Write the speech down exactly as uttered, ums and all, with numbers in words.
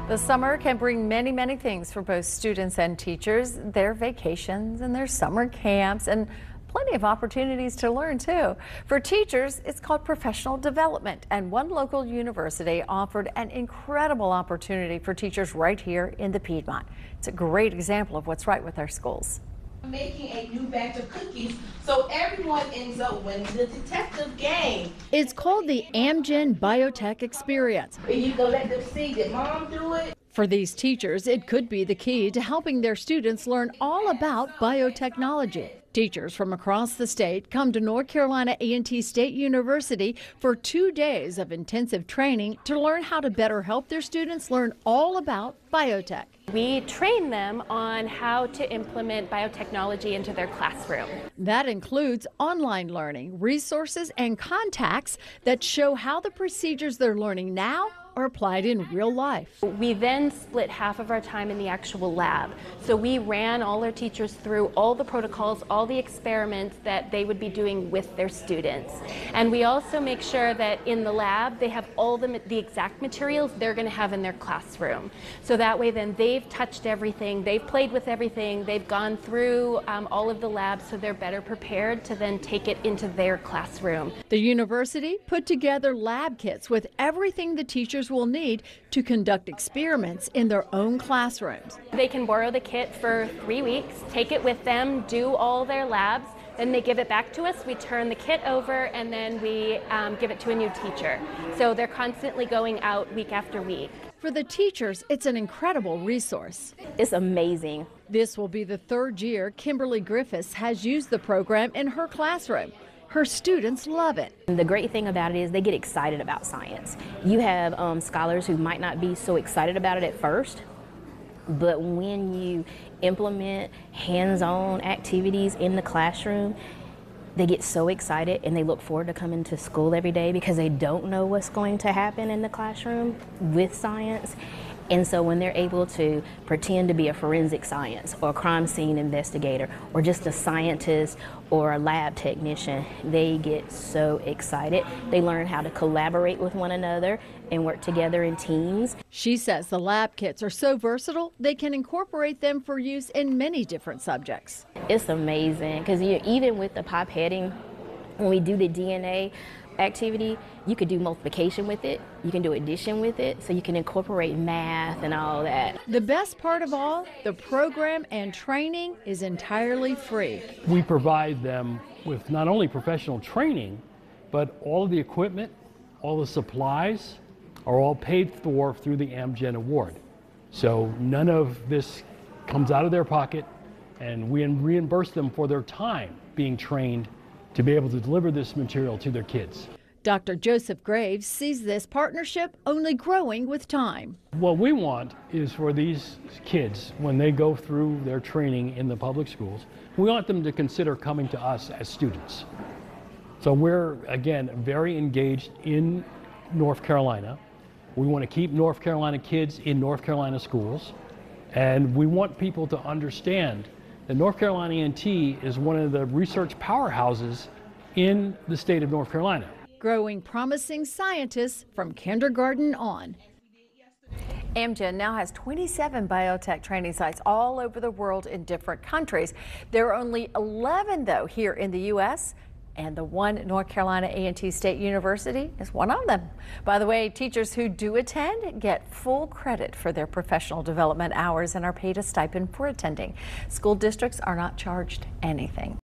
The summer can bring many, many things for both students and teachers. Their vacations and their summer camps and plenty of opportunities to learn too. For teachers, it's called professional development, and one local university offered an incredible opportunity for teachers right here in the Piedmont. It's a great example of what's right with our schools. Making a new batch of cookies so everyone ends up winning the detective game. It's called the Amgen Biotech Experience. You go let them see that mom do it. For these teachers, it could be the key to helping their students learn all about biotechnology. Teachers from across the state come to North Carolina A and T State University for two days of intensive training to learn how to better help their students learn all about biotech. We train them on how to implement biotechnology into their classroom. That includes online learning, resources, and contacts that show how the procedures they're learning now are applied in real life. We then split half of our time in the actual lab. So we ran all our teachers through all the protocols, all the experiments that they would be doing with their students. And we also make sure that in the lab they have all the, the exact materials they're going to have in their classroom. So that way then they've touched everything, they've played with everything, they've gone through um, all of the labs, so they're better prepared to then take it into their classroom. The university put together lab kits with everything the teachers will need to conduct experiments in their own classrooms. They can borrow the kit for three weeks, take it with them, do all their labs, then they give it back to us, we turn the kit over, and then we um, give it to a new teacher. So they're constantly going out week after week. For the teachers, it's an incredible resource. It's amazing. This will be the third year Kimberly Griffiths has used the program in her classroom. Her students love it. The great thing about it is they get excited about science. You have um, scholars who might not be so excited about it at first, but when you implement hands-on activities in the classroom, they get so excited and they look forward to coming to school every day because they don't know what's going to happen in the classroom with science. And so when they're able to pretend to be a forensic science or a crime scene investigator or just a scientist or a lab technician, they get so excited. They learn how to collaborate with one another and work together in teams. She says the lab kits are so versatile, they can incorporate them for use in many different subjects. It's amazing because even with the pipetting, when we do the D N A activity, you could do multiplication with it, you can do addition with it, so you can incorporate math and all that. The best part of all, the program and training is entirely free. We provide them with not only professional training, but all of the equipment, all the supplies are all paid for through the Amgen Award. So none of this comes out of their pocket, and we reimburse them for their time being trained to be able to deliver this material to their kids. Doctor Joseph Graves sees this partnership only growing with time. What we want is for these kids, when they go through their training in the public schools, we want them to consider coming to us as students. So we're, again, very engaged in North Carolina. We want to keep North Carolina kids in North Carolina schools, and we want people to understand that North Carolina A and T is one of the research powerhouses in the state of North Carolina. Growing promising scientists from kindergarten on. Amgen now has twenty-seven biotech training sites all over the world in different countries. There are only eleven, though, here in the U S, and the one at North Carolina A and T State University is one of them. By the way, teachers who do attend get full credit for their professional development hours and are paid a stipend for attending. School districts are not charged anything.